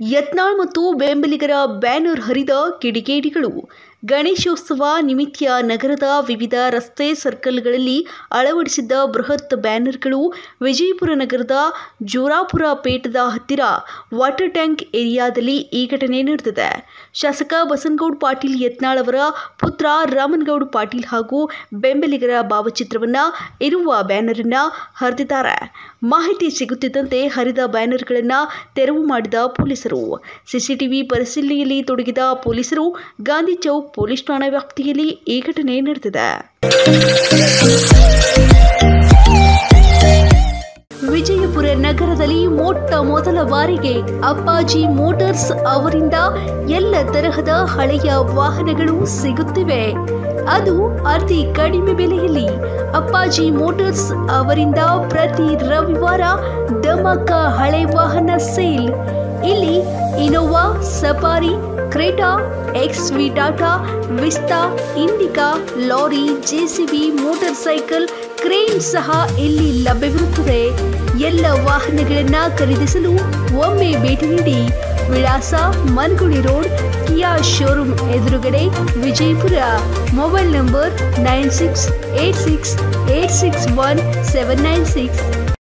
ಯತ್ನಾಳ್ ಮತ್ತು ಬೆಂಬಲಿಗರ ಬ್ಯಾನರ್ ಹರಿದ ಕಿಡಿಗೇಡಿಗಳು. ಗಣೇಶೋತ್ಸವ ನಿಮಿತ್ತ ನಗರದ ವಿವಿಧ ರಸ್ತೆ ಸರ್ಕಲ್ಗಳಲ್ಲಿ ಅಳವಡಿಸಿದ್ದ ಬೃಹತ್ ಬ್ಯಾನರ್ಗಳು ವಿಜಯಪುರ ನಗರದ ಜೋರಾಪುರ ಪೇಟದ ಹತ್ತಿರ ವಾಟರ್ ಟ್ಯಾಂಕ್ ಏರಿಯಾದಲ್ಲಿ ಈ ಘಟನೆ ನಡೆದಿದೆ. ಶಾಸಕ ಬಸನಗೌಡ ಪಾಟೀಲ್ ಯತ್ನಾಳ್ ಅವರ ಪುತ್ರ ರಾಮನಗೌಡ ಪಾಟೀಲ್ ಹಾಗೂ ಬೆಂಬಲಿಗರ ಭಾವಚಿತ್ರವನ್ನ ಇರುವ ಬ್ಯಾನರ್ ಅನ್ನು ಹರಿದಿದ್ದಾರೆ. ಮಾಹಿತಿ ಸಿಗುತ್ತಿದ್ದಂತೆ ಹರಿದ ಬ್ಯಾನರ್ಗಳನ್ನು ತೆರವು ಮಾಡಿದ ಪೊಲೀಸರು. ಸಿಸಿಟಿವಿ ಪರಿಶೀಲನೆಯಲ್ಲಿ ತೊಡಗಿದ ಪೊಲೀಸರು ಗಾಂಧಿ ಚೌಕ್ ಪೊಲೀಸ್ ಠಾಣಾ ವ್ಯಾಪ್ತಿಯಲ್ಲಿ ಈ ಘಟನೆ ನಡೆದಿದೆ. ವಿಜಯಪುರ ನಗರದಲ್ಲಿ ಮೊಟ್ಟ ಮೊದಲ ಬಾರಿಗೆ ಅಪ್ಪಾಜಿ ಮೋಟಾರ್ಸ್ ಅವರಿಂದ ಎಲ್ಲ ತರಹದ ಹಳೆಯ ವಾಹನಗಳು ಸಿಗುತ್ತಿವೆ. ಅದು ಅತಿ ಕಡಿಮೆ ಬೆಲೆಯಲ್ಲಿ. ಅಪ್ಪಾಜಿ ಮೋಟಾರ್ಸ್ ಅವರಿಂದ ಪ್ರತಿ ರವಿವಾರ ಧಮಾಕ ಹಳೆ ವಾಹನ ಸೇಲ್. ಇಲ್ಲಿ Innova, Safari, Creta, XV, Tata, Vista, Indica, lorry, JCB, motorcycle, crane ಸಹ ಇಲ್ಲಿ ಲಭ್ಯವಿರುತ್ತದೆ. ಎಲ್ಲ ವಾಹನಗಳನ್ನು ಖರೀದಿಸಲು ಒಮ್ಮೆ ಭೇಟಿ ನೀಡಿ. ವಿಳಾಸ ಮನಗುಳಿ ರೋಡ್, ಕಿಯಾ ಶೋರೂಮ್ ಎದುರುಗಡೆ, Vijayapura. Mobile number 9686861796.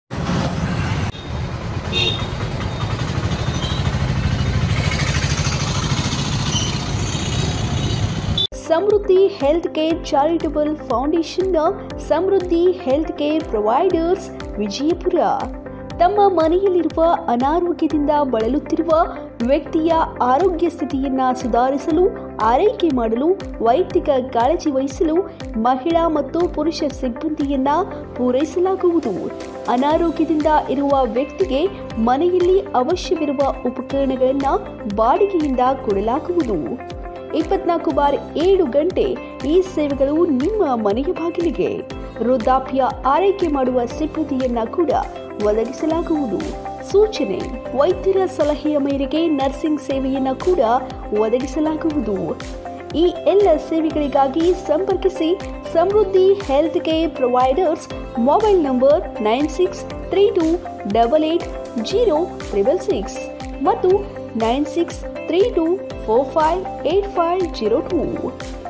Samruddhi health care charitable ಫೌಂಡೇಶನ್ನ Samruddhi health care providers Vijayapura ತಮ್ಮ ಮನೆಯಲ್ಲಿರುವ ಅನಾರೋಗ್ಯದಿಂದ ಬಳಲುತ್ತಿರುವ ವ್ಯಕ್ತಿಯ ಆರೋಗ್ಯ ಸ್ಥಿತಿಯನ್ನು ಸುಧಾರಿಸಲು, ಆರೈಕೆ ಮಾಡಲು, ವೈಯಕ್ತಿಕ ಕಾಳಜಿ ವಹಿಸಲು ಮಹಿಳಾ ಮತ್ತು ಪುರುಷ ಸಿಬ್ಬಂದಿಯನ್ನು ಪೂರೈಸಲಾಗುವುದು. ಅನಾರೋಗ್ಯದಿಂದ ಇರುವ ವ್ಯಕ್ತಿಗೆ ಮನೆಯಲ್ಲಿ ಅವಶ್ಯವಿರುವ ಉಪಕರಣಗಳನ್ನು ಬಾಡಿಗೆಯಿಂದ ಕೊಡಲಾಗುವುದು. 24/7 ಗಂಟೆ ಈ ಸೇವೆಗಳು ನಿಮ್ಮ ಮನೆಯ ಬಾಗಿಲಿಗೆ. ವೃದ್ಧಾಪ್ಯ ಆರೈಕೆ ಮಾಡುವ ಸಿಬ್ಬಂದಿಯನ್ನ ಕೂಡ ಒದಗಿಸಲಾಗುವುದು. ಸೂಚನೆ: ವೈದ್ಯರ ಸಲಹೆಯ ಮೇರೆಗೆ ನರ್ಸಿಂಗ್ ಸೇವೆಯನ್ನು ಕೂಡ ಒದಗಿಸಲಾಗುವುದು. ಈ ಎಲ್ಲ ಸೇವೆಗಳಿಗಾಗಿ ಸಂಪರ್ಕಿಸಿ Samruddhi health care providers. Mobile number 9632880666 ಮತ್ತು 9632458502.